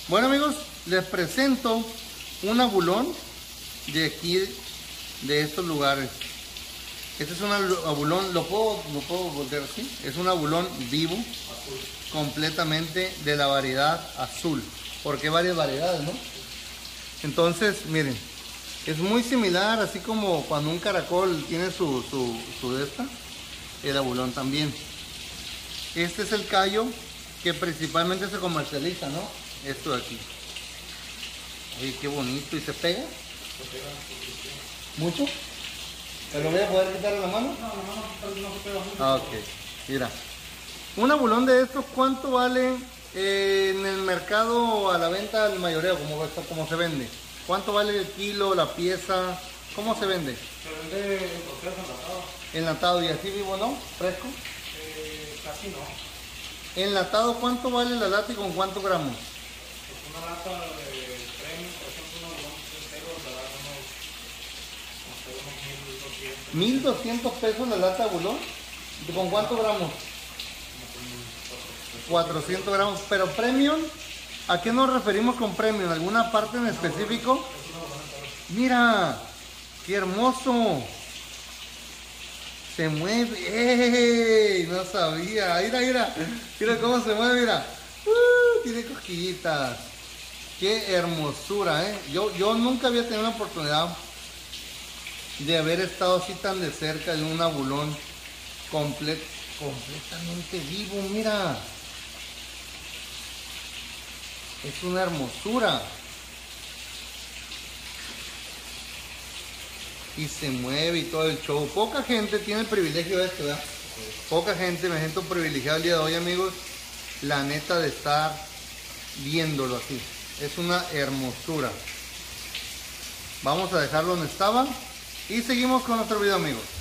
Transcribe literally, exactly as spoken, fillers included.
Bueno amigos, les presento un abulón de aquí, de estos lugares. Este es un abulón, lo puedo, lo puedo voltear así. Es un abulón vivo, azul, completamente de la variedad azul. Porque varias variedades, ¿no? Entonces, miren, es muy similar, así como cuando un caracol tiene su, su, su de esta, el abulón también. Este es el callo que principalmente se comercializa, ¿no? Esto de aquí. Oye, qué bonito. ¿Y se pega? Se pega. ¿Mucho? ¿Me lo voy a poder quitar en la mano? No, la mano no se pega mucho. Ah, ok. Mira. Un abulón de estos, ¿cuánto vale eh, en el mercado a la venta al mayoreo? Como, como se vende. ¿Cuánto vale el kilo, la pieza? ¿Cómo se vende? Se vende en proceso enlatado. Enlatado. ¿Y así vivo, no? ¿Fresco? Eh, casi no. Enlatado, ¿cuánto vale la lata y con cuántos gramos? Pues una lata de premio, por ejemplo, una bolón entero, la da unos, unos mil doscientos pesos la lata de abulón. ¿Y con cuántos gramos? cuatrocientos gramos. Pero premium, ¿a qué nos referimos con premium? ¿Alguna parte en específico? Mira, qué hermoso. Se mueve. ¡Ey! No sabía. Mira, mira. Mira cómo se mueve, mira. Uh, tiene cosquillitas. Qué hermosura, ¿eh? Yo, yo nunca había tenido la oportunidad de haber estado así tan de cerca de un abulón complet, completamente vivo. Mira. Es una hermosura. Y se mueve y todo el show. Poca gente tiene el privilegio de esto, ¿verdad? Poca gente, me siento privilegiado el día de hoy, amigos. La neta de estar viéndolo así. Es una hermosura. Vamos a dejarlo donde estaba. Y seguimos con nuestro video, amigos.